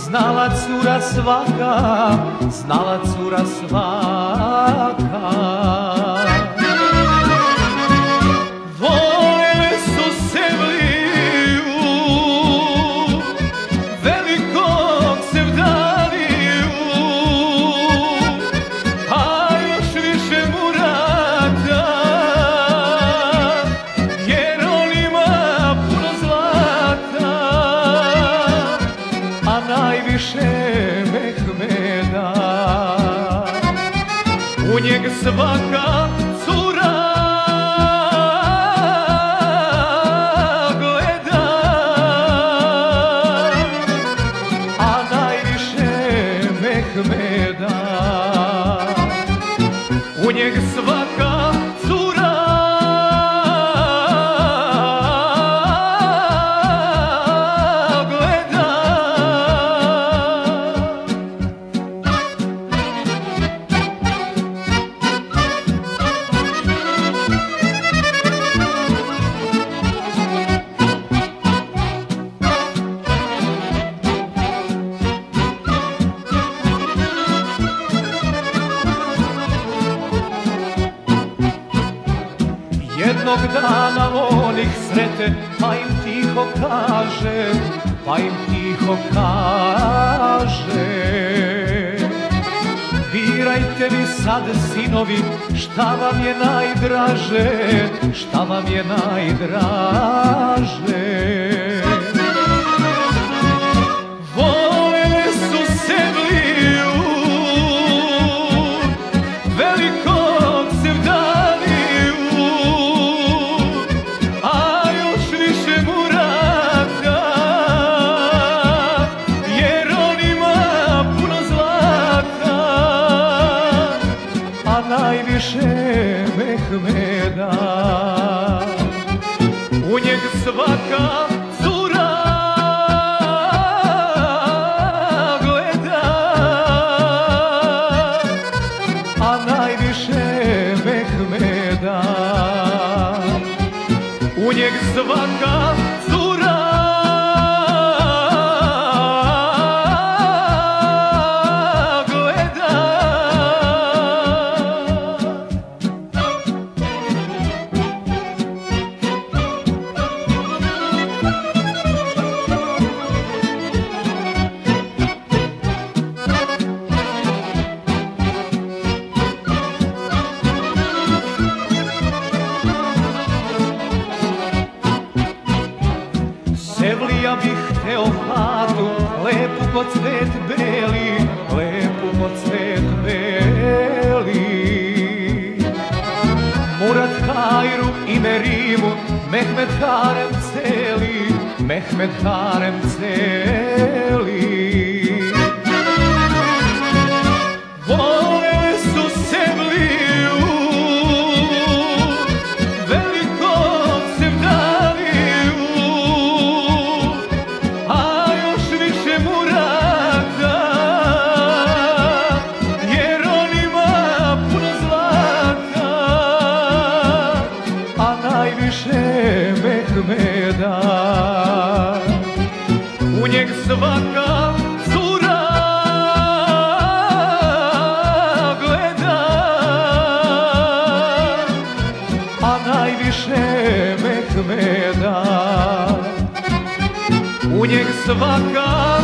znala cura svaka, znala cura svaka. Volile su Sevliju, velikog Sevdaniju, a još više Murata, jer on ima puno zlata, a najviše Mehmeda. U njeg svaka cura gleda, a najviše Mehmeda. U njeg svaka cura gleda. Jednog dana on ih srete, pa im tiho kaže, pa im tiho kaže: birajte mi sad, sinovi, šta vam je najdraže, šta vam je najdraže. Volele su Sevliju, velikog Sevdaniju, a još više Murata, jer on ima puno zlata, a najviše Mehmeda. U njeg svaka cura gleda, a najviše Mehmeda. U njeg svaka cura gleda. Sevlija bih hteo hladu, lepu ko cvet beli, lepu ko cvet beli. Murat Hajru i Merimu, Mehmed harem celi, Mehmed harem celi. Volele su Sevliju, velikog Sevdaniju, a još više Murata, jer on ima puno zlata, a najviše Mehmeda. U njeg svaka cura gleda, a najviše Mehmeda. U njeg svaka